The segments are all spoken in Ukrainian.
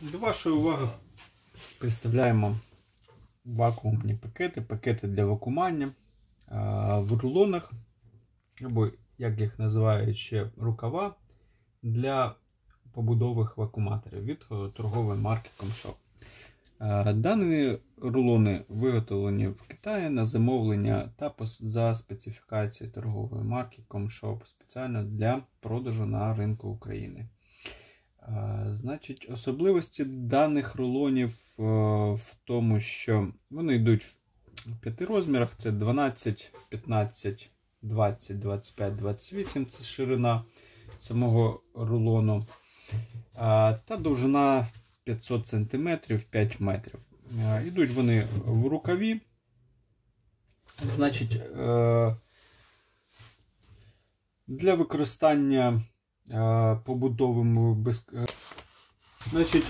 До вашої уваги представляємо вакуумні пакети для вакуумання в рулонах, або, як їх називають ще, рукава для побудових вакууматорів від торгової марки Комшоп. Дані рулони виготовлені в Китаї на замовлення та за специфікацією торгової марки Комшоп спеціально для продажу на ринку України. Значить, особливості даних рулонів в тому, що вони йдуть в 5 розмірах. Це 12, 15, 20, 25, 28 – це ширина самого рулону. Та довжина 500 см, 5 метрів. Йдуть вони в рукаві. Значить, для використання побудовим Значить,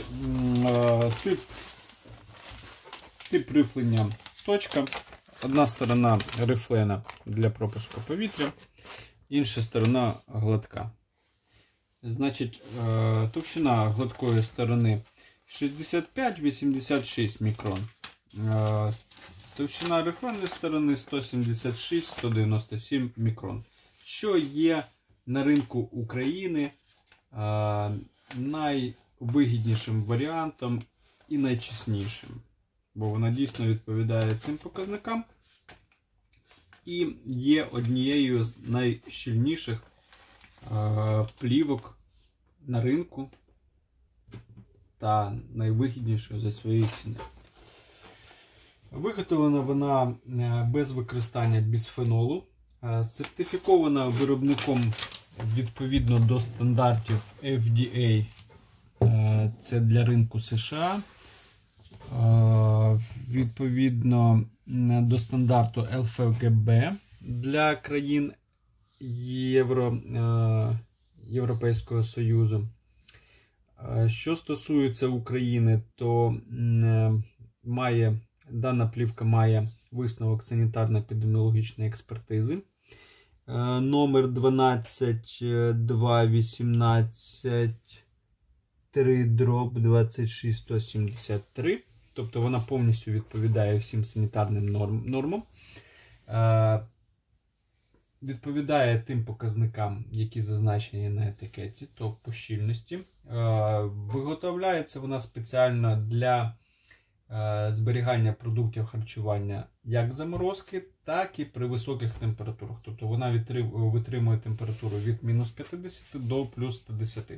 тип рифлення точка. Одна сторона рифлена для пропуску повітря, інша сторона гладка. Значить, товщина гладкої сторони 65-86 мікрон. Товщина рифленої сторони 176-197 мікрон. Що є на ринку України найвигіднішим варіантом і найчеснішим. Бо вона дійсно відповідає цим показникам і є однією з найщільніших плівок на ринку та найвигіднішою за свої ціни. Виготовлена вона без використання бісфенолу, сертифікована виробником відповідно до стандартів FDA, це для ринку США, відповідно до стандарту ЛФГБ для країн Європейського Союзу. Що стосується України, то дана плівка має висновок санітарно-епідеміологічної експертизи номер 12218-3/26173. Тобто вона повністю відповідає всім санітарним нормам. Відповідає тим показникам, які зазначені на етикетці, то по щільності. Виготовляється вона спеціально для зберігання продуктів харчування як заморозки, так і при високих температурах. Тобто вона витримує температуру від мінус 50 до плюс 110.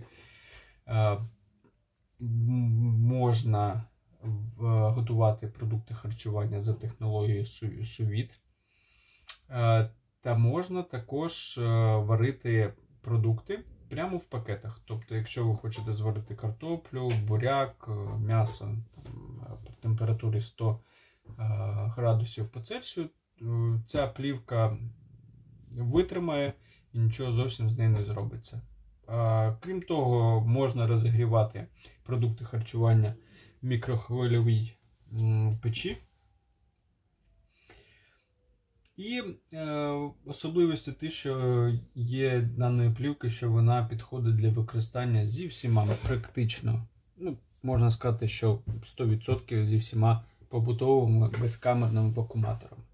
Можна готувати продукти харчування за технологією sous-vide. Та можна також варити продукти прямо в пакетах. Тобто, якщо ви хочете зварити картоплю, буряк, м'ясо при температурі 100 градусів по Цельсію, ця плівка витримає і нічого зовсім з нею не зробиться. Крім того, можна розігрівати продукти харчування в мікрохвильовій печі. І особливістю те, що є даної плівки, що вона підходить для використання зі всіма практично, можна сказати, що 100% зі всіма побутовими безкамерними вакууматорами.